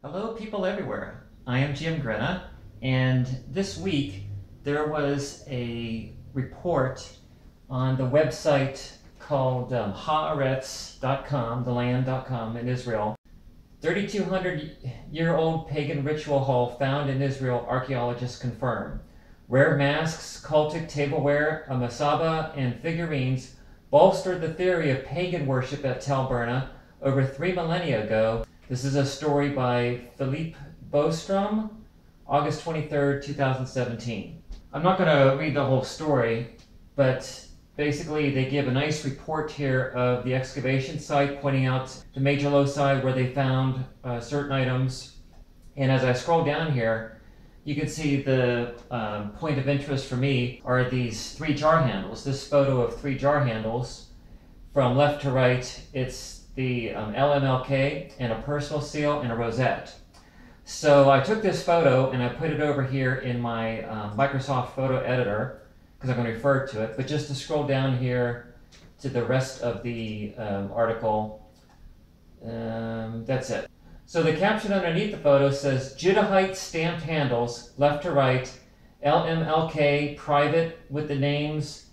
Hello people everywhere, I am Jim Grena, and this week there was a report on the website called Haaretz.com, theland.com in Israel. 3,200-year-old pagan ritual hall found in Israel, archaeologists confirm. Rare masks, cultic tableware, a masaba, and figurines bolstered the theory of pagan worship at Tel Burna over 3 millennia ago. This is a story by Philippe Bostrom, August 23rd, 2017. I'm not going to read the whole story, but basically they give a nice report here of the excavation site, pointing out the major loci where they found certain items. And as I scroll down here, you can see the point of interest for me are these 3 jar handles. This photo of 3 jar handles from left to right. It's the LMLK and a personal seal and a rosette. So I took this photo and I put it over here in my Microsoft Photo Editor because I'm going to refer to it. But just to scroll down here to the rest of the article, that's it. So the caption underneath the photo says, Judahite stamped handles, left to right, LMLK private with the names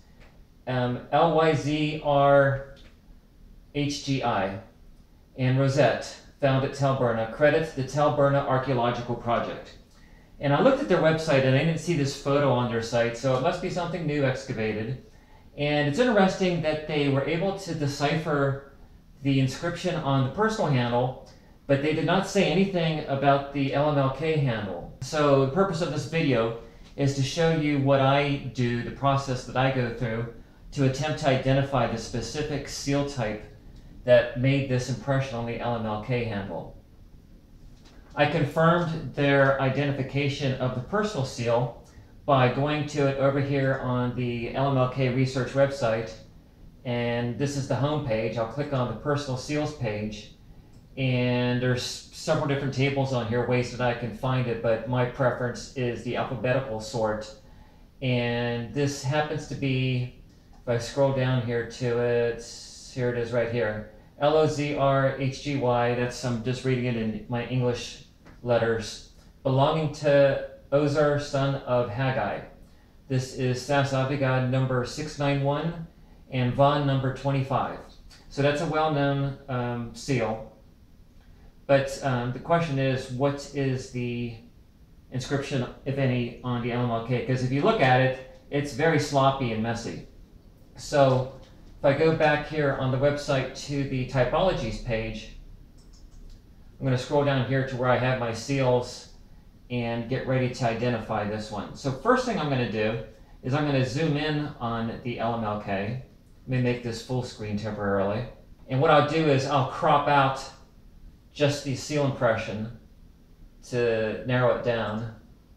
LYZR HGI, and Rosette, found at Tel Burna, credits the Tel Burna Archaeological Project. And I looked at their website and I didn't see this photo on their site, so it must be something new excavated. And it's interesting that they were able to decipher the inscription on the personal handle, but they did not say anything about the LMLK handle. So the purpose of this video is to show you what I do, the process that I go through to attempt to identify the specific seal type that made this impression on the LMLK handle. I confirmed their identification of the personal seal by going to it over here on the LMLK research website, and this is the home page. I'll click on the personal seals page, and there's several different tables on here, ways that I can find it, but my preference is the alphabetical sort. And this happens to be, if I scroll down here to it, here it is right here. LOZRHGY, that's, I'm just reading it in my English letters. Belonging to Ozar, son of Haggai. This is Sas Avigad number 691 and Von number 25. So that's a well-known seal. But the question is, what is the inscription, if any, on the LMLK? Because if you look at it, it's very sloppy and messy. So if I go back here on the website to the typologies page, I'm going to scroll down here to where I have my seals and get ready to identify this one. So first thing I'm going to do is I'm going to zoom in on the LMLK. Let me make this full screen temporarily. And what I'll do is I'll crop out just the seal impression to narrow it down.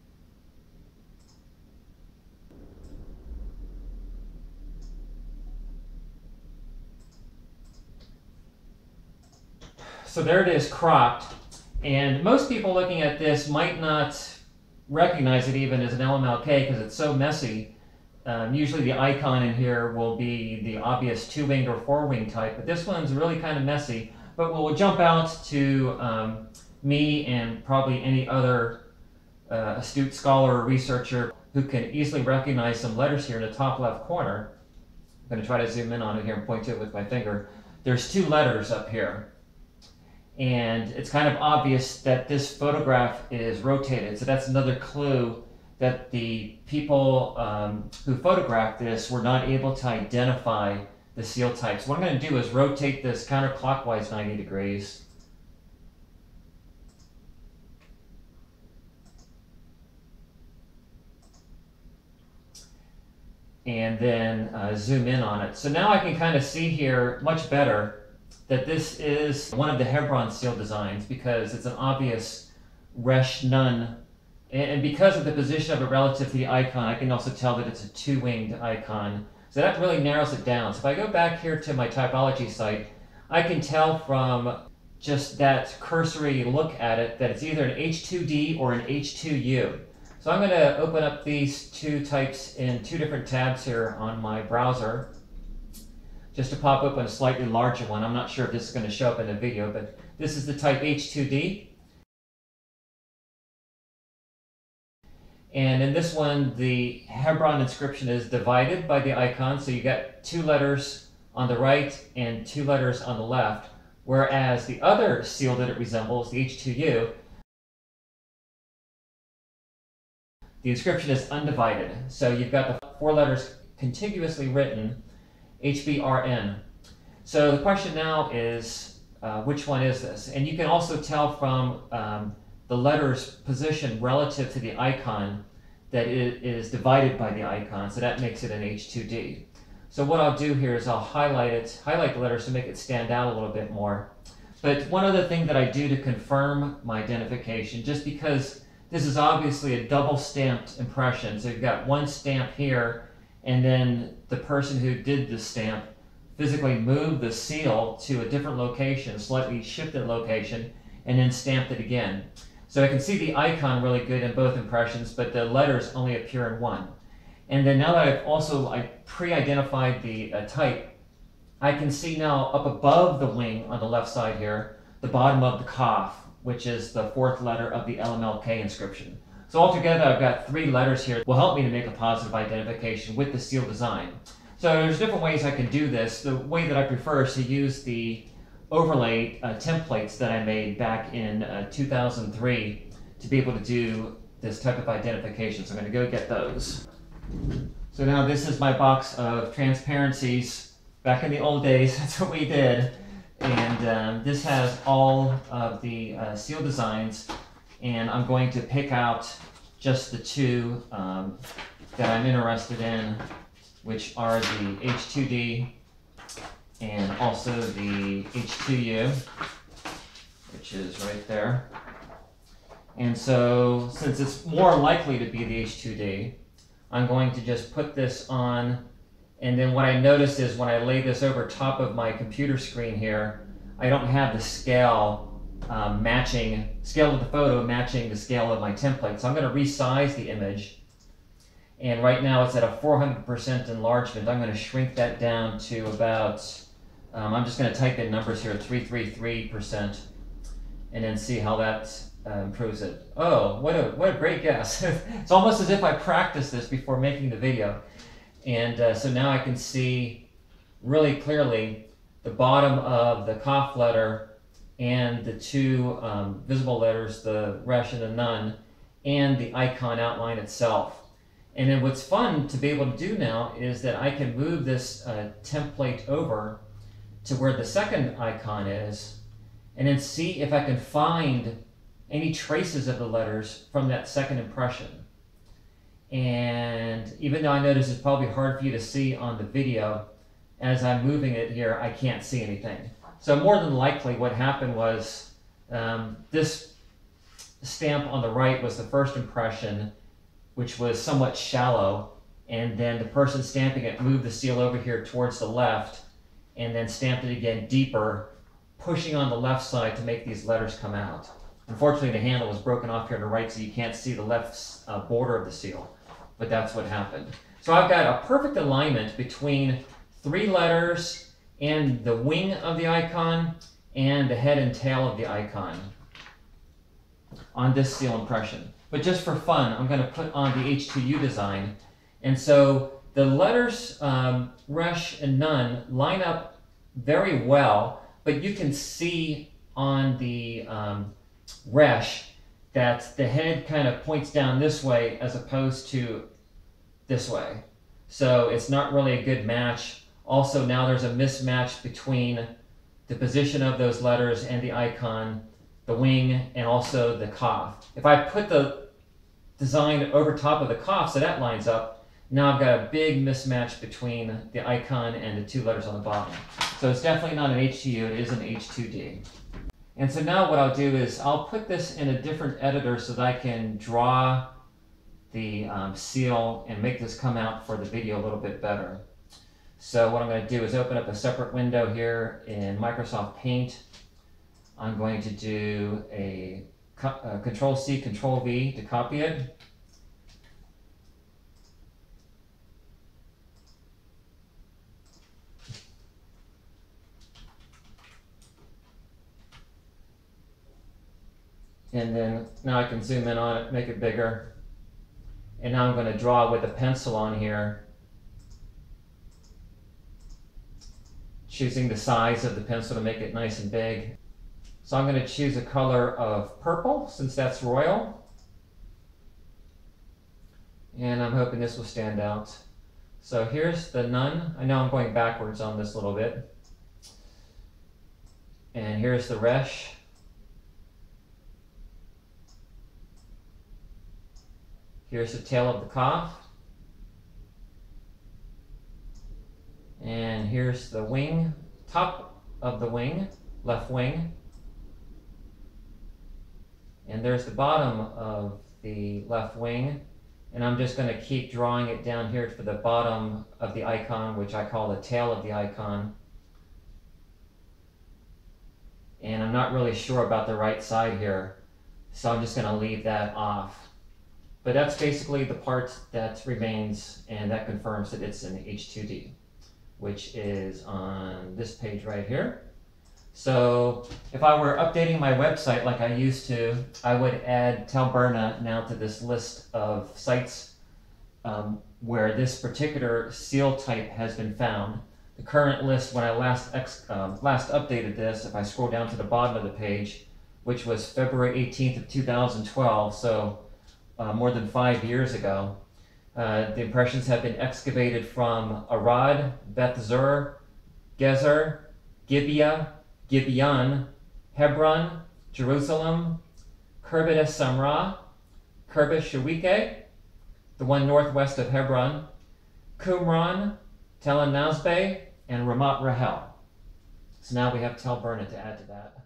So there it is, cropped, and most people looking at this might not recognize it even as an LMLK because it's so messy. Usually the icon in here will be the obvious 2-winged or 4-winged type, but this one's really kind of messy. But what will jump out to me and probably any other astute scholar or researcher who can easily recognize some letters here in the top left corner. I'm going to try to zoom in on it here and point to it with my finger. There's 2 letters up here. And it's kind of obvious that this photograph is rotated. So that's another clue that the people who photographed this were not able to identify the seal types. What I'm going to do is rotate this counterclockwise 90 degrees. And then zoom in on it. So now I can kind of see here much better that this is one of the Hebron seal designs because it's an obvious Resh Nun. And because of the position of it relative to the icon, I can also tell that it's a 2-winged icon. So that really narrows it down. So if I go back here to my typology site, I can tell from just that cursory look at it that it's either an H2D or an H2U. So I'm going to open up these 2 types in 2 different tabs here on my browser, just to pop open a slightly larger one. I'm not sure if this is going to show up in the video, but this is the type H2D. And in this one, the Hebron inscription is divided by the icon. So you got 2 letters on the right and 2 letters on the left. Whereas the other seal that it resembles, the H2U, the inscription is undivided. So you've got the 4 letters contiguously written, HBRN. So the question now is, which one is this? And you can also tell from the letter's position relative to the icon that it is divided by the icon, so that makes it an H2D. So what I'll do here is I'll highlight the letters to make it stand out a little bit more. But one other thing that I do to confirm my identification, just because this is obviously a double stamped impression, so you've got one stamp here, and then the person who did the stamp physically moved the seal to a different location, slightly shifted location, and then stamped it again. So I can see the icon really good in both impressions, but the letters only appear in one. And then now that I've also pre-identified the type, I can see now up above the wing on the left side here, the bottom of the Kaf, which is the 4th letter of the LMLK inscription. So altogether, I've got 3 letters here that will help me to make a positive identification with the seal design. So there's different ways I can do this. The way that I prefer is to use the overlay templates that I made back in 2003 to be able to do this type of identification. So I'm going to go get those. So now this is my box of transparencies. Back in the old days, that's what we did. And this has all of the seal designs. And I'm going to pick out just the 2 that I'm interested in, which are the H2D and also the H2U, which is right there. And so, since it's more likely to be the H2D, I'm going to just put this on, and then what I notice is when I lay this over top of my computer screen here, I don't have the scale of the photo matching the scale of my template. So I'm going to resize the image. And right now it's at a 400% enlargement. I'm going to shrink that down to about, I'm just going to type in numbers here, 333%, and then see how that improves it. Oh, what a great guess. It's almost as if I practiced this before making the video. And so now I can see really clearly the bottom of the Kaf letter and the 2 visible letters, the Resh and the Nun, and the icon outline itself. And then what's fun to be able to do now is that I can move this template over to where the second icon is, and then see if I can find any traces of the letters from that second impression. And even though I notice it's probably hard for you to see on the video, as I'm moving it here, I can't see anything. So more than likely what happened was this stamp on the right was the first impression, which was somewhat shallow, and then the person stamping it moved the seal over here towards the left and then stamped it again deeper, pushing on the left side to make these letters come out. Unfortunately, the handle was broken off here on the right, so you can't see the left border of the seal, but that's what happened. So I've got a perfect alignment between 3 letters and the wing of the icon and the head and tail of the icon on this seal impression. But just for fun, I'm going to put on the H2U design. And so the letters Resh and Nun line up very well, but you can see on the Resh that the head kind of points down this way as opposed to this way. So it's not really a good match. Also, now there's a mismatch between the position of those letters and the icon, the wing, and also the Kaf. If I put the design over top of the Kaf so that lines up, now I've got a big mismatch between the icon and the 2 letters on the bottom. So it's definitely not an H2U, it is an H2D. And so now what I'll do is I'll put this in a different editor so that I can draw the seal and make this come out for the video a little bit better. So what I'm going to do is open up a separate window here in Microsoft Paint. I'm going to do a Control-C, Control-V to copy it. And then now I can zoom in on it, make it bigger. And now I'm going to draw with a pencil on here, choosing the size of the pencil to make it nice and big. So I'm going to choose a color of purple since that's royal. And I'm hoping this will stand out. So here's the nun. I know I'm going backwards on this a little bit. And here's the resh. Here's the tail of the Kaf. And here's the wing, top of the wing, left wing. And there's the bottom of the left wing. And I'm just going to keep drawing it down here for the bottom of the icon, which I call the tail of the icon. And I'm not really sure about the right side here, so I'm just going to leave that off. But that's basically the part that remains, and that confirms that it's in H2D, which is on this page right here. So if I were updating my website like I used to, I would add Tel Burna now to this list of sites where this particular seal type has been found. The current list, when I last updated this, if I scroll down to the bottom of the page, which was February 18th of 2012, so more than 5 years ago, the impressions have been excavated from Arad, Beth Zur, Gezer, Gibeah, Gibeon, Hebron, Jerusalem, Kirbet es-Samra, Kirbet Shawike, the one northwest of Hebron, Qumran, Tel Nazbe, and Ramat Rahel. So now we have Tel Burna to add to that.